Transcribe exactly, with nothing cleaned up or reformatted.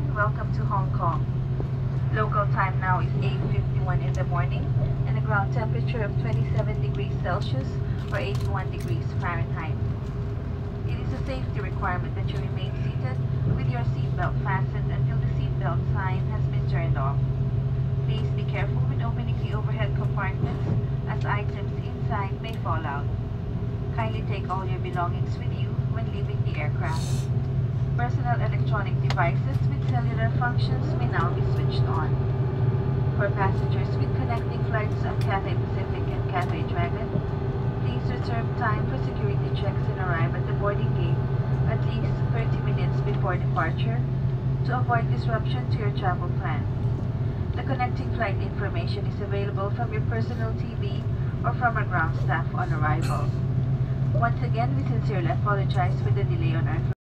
welcome to Hong Kong. Local time now is eight fifty-one in the morning and a ground temperature of twenty-seven degrees Celsius or eighty-one degrees Fahrenheit. It is a safety requirement that you remain seated with your seatbelt fastened until the seatbelt sign has been turned off. Please be careful when opening the overhead compartments as items inside may fall out. Kindly take all your belongings with you when leaving the aircraft. Personal electronic devices with cellular functions may now be switched on. For passengers with connecting flights on Cathay Pacific and Cathay Dragon, please reserve time for security checks and arrive at the boarding gate at least thirty minutes before departure to avoid disruption to your travel plan. The connecting flight information is available from your personal T V or from our ground staff on arrival. Once again, we sincerely apologize for the delay on our flight.